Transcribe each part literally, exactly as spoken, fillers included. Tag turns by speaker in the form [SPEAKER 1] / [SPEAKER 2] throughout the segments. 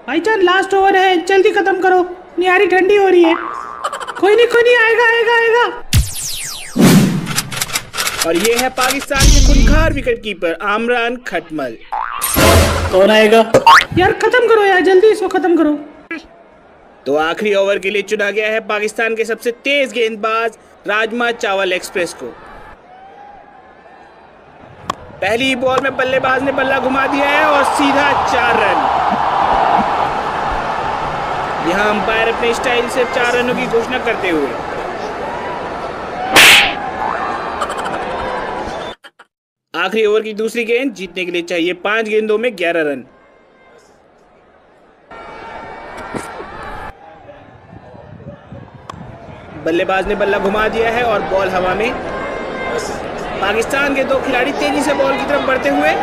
[SPEAKER 1] भाईजान last over है, जल्दी खत्म करो, नियारी ठंडी हो रही है। कोई नहीं कोई नहीं, आएगा आएगा आएगा।
[SPEAKER 2] और ये है पाकिस्तान के खूंखार विकेट कीपर आमरान खटमल।
[SPEAKER 1] कौन आएगा यार? खत्म करो यार, जल्दी इसको खत्म करो।
[SPEAKER 2] तो आखिरी ओवर के लिए चुना गया है पाकिस्तान के सबसे तेज गेंदबाज राजमा चावल एक्सप्रेस को। पहली बॉल में बल्लेबाज ने बल्ला घुमा दिया है और सीधा चार रन। यहां अंपायर अपने स्टाइल से चार रनों की घोषणा करते हुए आखिरी ओवर की दूसरी गेंद जीतने के लिए चाहिए पांच गेंदों में ग्यारह रन। बल्लेबाज ने बल्ला घुमा दिया है और बॉल हवा में। पाकिस्तान के दो खिलाड़ी तेजी से बॉल की तरफ बढ़ते हुए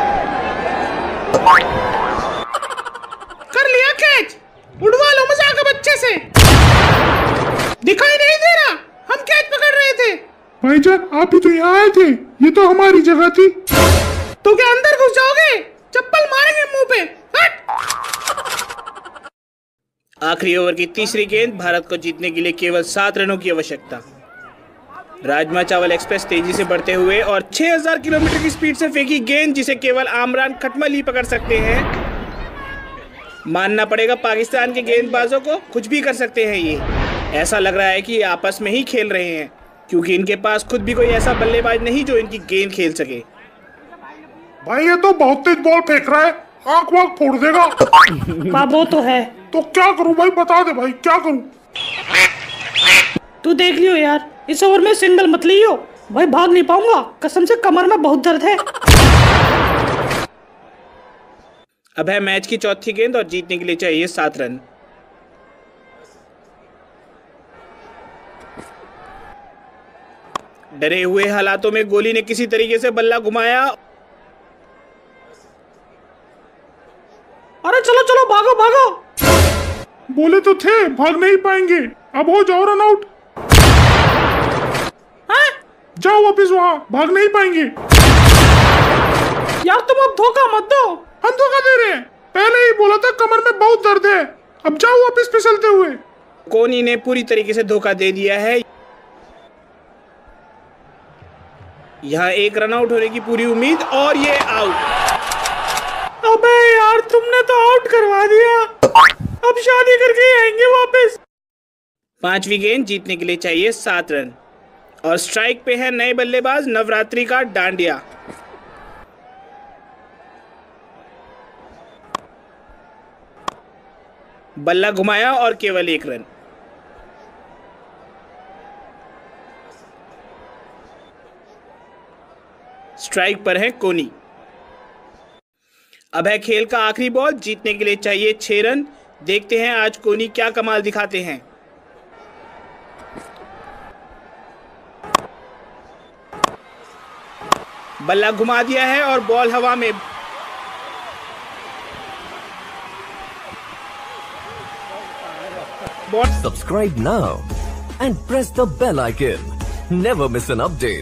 [SPEAKER 1] कर लिया कैच। उड़वा लो मजाक बच्चे से। दिखाई नहीं दे रहा, हम कैच पकड़ रहे थे।
[SPEAKER 3] भाईजान आप ही तो यहाँ आए थे, ये तो हमारी जगह थी।
[SPEAKER 1] तो क्या अंदर घुस जाओगे? चप्पल मारेंगे मुंह पे।
[SPEAKER 2] आखिरी ओवर की तीसरी गेंद, भारत को जीतने के लिए केवल सात रनों की आवश्यकता। राजमा चावल एक्सप्रेस तेजी से बढ़ते हुए और छह हज़ार किलोमीटर की स्पीड से फेंकी गेंद जिसे केवल आमरान खटमल ही पकड़ सकते हैं। मानना पड़ेगा पाकिस्तान के गेंदबाजों को, कुछ भी कर सकते हैं ये। ऐसा लग रहा है कि ये आपस में ही खेल रहे हैं, क्योंकि इनके पास खुद भी कोई ऐसा बल्लेबाज नहीं जो इनकी गेंद खेल सके।
[SPEAKER 3] भाई ये तो बहुत तेज बॉल फेंक रहा है, आंख वाँख फोड़ देगा।
[SPEAKER 1] वो तो है।
[SPEAKER 3] तो क्या करूं भाई, बता दे भाई क्या करूं?
[SPEAKER 1] तू देख लियो यार, इस ओवर में सिंगल मत लियो भाई, भाग नहीं पाऊंगा कसम से, कमर में बहुत दर्द है।
[SPEAKER 2] अब है मैच की चौथी गेंद और जीतने के लिए चाहिए सात रन। डरे हुए हालातों में गोली ने किसी तरीके से बल्ला घुमाया।
[SPEAKER 1] अरे चलो चलो भागो भागो।
[SPEAKER 3] बोले तो थे भाग नहीं पाएंगे, अब हो जाओ रन आउट। जाओ वापिस वहां, भाग नहीं पाएंगे।
[SPEAKER 1] यार तुम अब धोखा मत दो।
[SPEAKER 3] हम धोखा दे रहे हैं? पहले ही बोला था कमर में बहुत दर्द है, अब जाओ वापिस फिसलते हुए।
[SPEAKER 2] कोहली ने पूरी तरीके से धोखा दे दिया है। यहाँ एक रन आउट होने की पूरी उम्मीद और ये आउट।
[SPEAKER 1] अबे यार तुमने तो आउट करवा दिया, अब शादी करके आएंगे वापस।
[SPEAKER 2] पांचवी गेंद जीतने के लिए चाहिए सात रन और स्ट्राइक पे है नए बल्लेबाज नवरात्रि का डांडिया। बल्ला घुमाया और केवल एक रन। स्ट्राइक पर है कोहली। अब है खेल का आखिरी बॉल, जीतने के लिए चाहिए छह रन। देखते हैं आज कोहली क्या कमाल दिखाते हैं। बल्ला घुमा दिया है और बॉल हवा में।
[SPEAKER 4] Subscribe now and press the bell icon. Never miss an update.